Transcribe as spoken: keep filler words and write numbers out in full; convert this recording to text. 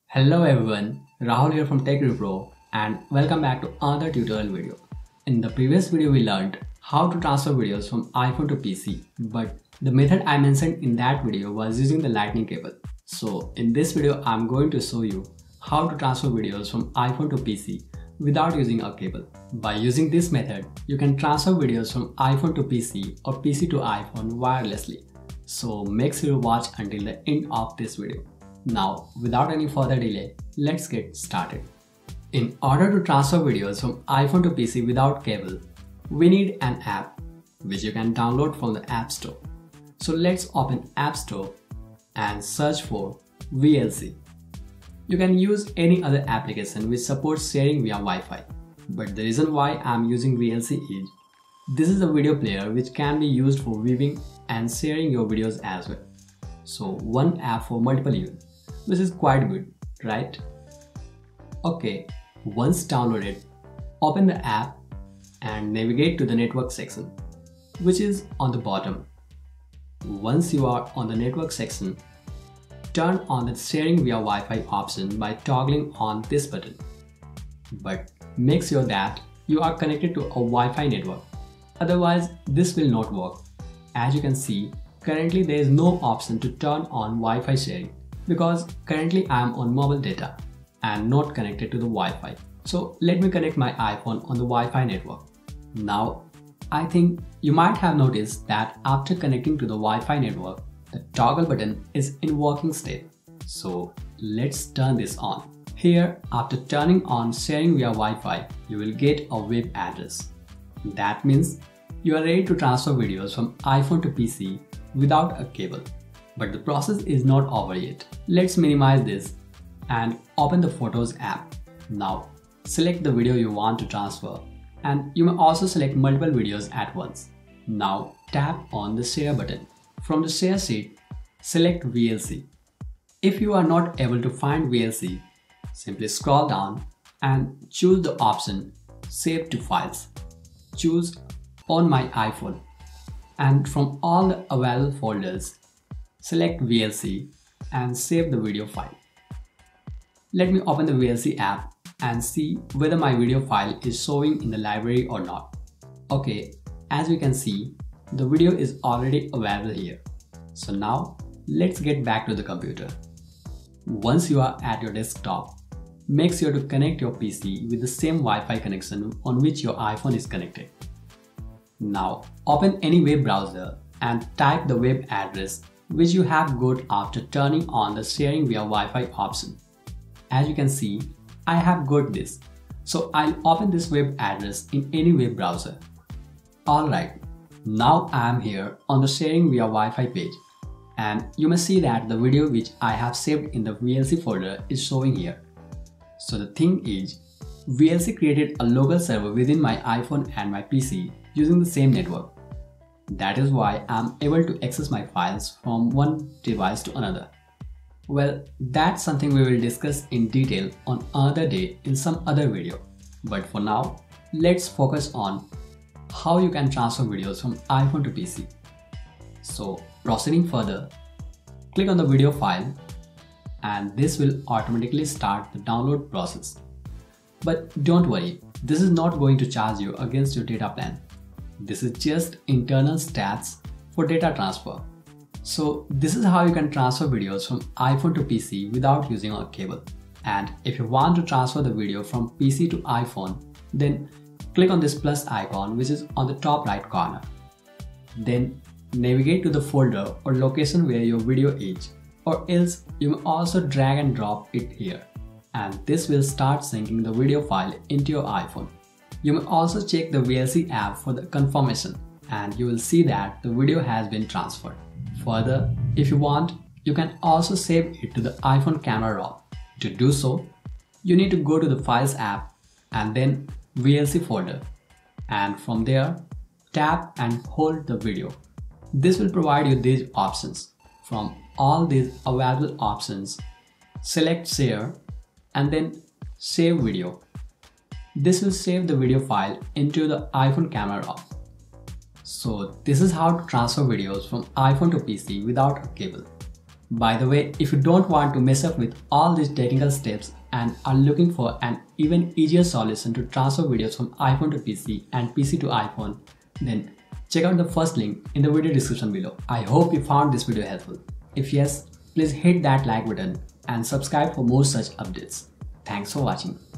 Hello everyone, Rahul here from TechRepro and welcome back to another tutorial video. In the previous video we learned how to transfer videos from iPhone to P C, but the method I mentioned in that video was using the lightning cable. So in this video I'm going to show you how to transfer videos from iPhone to P C without using a cable. By using this method, you can transfer videos from iPhone to P C or P C to iPhone wirelessly. So make sure you watch until the end of this video. Now, without any further delay, let's get started. In order to transfer videos from iPhone to P C without cable, we need an app which you can download from the App Store. So let's open App Store and search for V L C. You can use any other application which supports sharing via Wi-Fi. But the reason why I am using V L C is this is a video player which can be used for viewing and sharing your videos as well. So one app for multiple use, which is quite good, right? Okay, once downloaded, open the app and navigate to the network section, which is on the bottom. Once you are on the network section, turn on the sharing via Wi-Fi option by toggling on this button. But make sure that you are connected to a Wi-Fi network, otherwise this will not work. As you can see, currently there is no option to turn on Wi-Fi sharing because currently I am on mobile data and not connected to the Wi-Fi. So let me connect my iPhone on the Wi-Fi network. Now, I think you might have noticed that after connecting to the Wi-Fi network, the toggle button is in working state. So let's turn this on. Here, after turning on sharing via Wi-Fi, you will get a web address. That means you are ready to transfer videos from iPhone to P C without a cable. But the process is not over yet. Let's minimize this and open the Photos app. Now, select the video you want to transfer, and you may also select multiple videos at once. Now, tap on the Share button. From the Share sheet, select V L C. If you are not able to find V L C, simply scroll down and choose the option Save to Files. Choose On My iPhone, and from all the available folders, select V L C and save the video file. Let me open the V L C app and see whether my video file is showing in the library or not. Okay, as you can see, the video is already available here. So now, let's get back to the computer. Once you are at your desktop, make sure to connect your P C with the same Wi-Fi connection on which your iPhone is connected. Now, open any web browser and type the web address which you have got after turning on the sharing via Wi-Fi option. As you can see, I have got this. So I'll open this web address in any web browser. Alright, now I am here on the sharing via Wi-Fi page. And you may see that the video which I have saved in the V L C folder is showing here. So the thing is, V L C created a local server within my iPhone and my P C using the same network. That is why I am able to access my files from one device to another. Well, that's something we will discuss in detail on another day in some other video. But for now, let's focus on how you can transfer videos from iPhone to P C. So proceeding further, click on the video file and this will automatically start the download process. But don't worry, this is not going to charge you against your data plan. This is just internal stats for data transfer. So this is how you can transfer videos from iPhone to P C without using a cable. And if you want to transfer the video from P C to iPhone, then click on this plus icon which is on the top right corner. Then navigate to the folder or location where your video is, or else you may also drag and drop it here. And this will start syncing the video file into your iPhone. You may also check the V L C app for the confirmation, and you will see that the video has been transferred. Further, if you want, you can also save it to the iPhone camera raw. To do so, you need to go to the Files app and then V L C folder, and from there, tap and hold the video. This will provide you these options. From all these available options, select Share and then Save Video. This will save the video file into the iPhone camera raw. So this is how to transfer videos from iPhone to P C without a cable. By the way, if you don't want to mess up with all these technical steps and are looking for an even easier solution to transfer videos from iPhone to P C and P C to iPhone, then check out the first link in the video description below. I hope you found this video helpful. If yes, please hit that like button and subscribe for more such updates. Thanks for watching.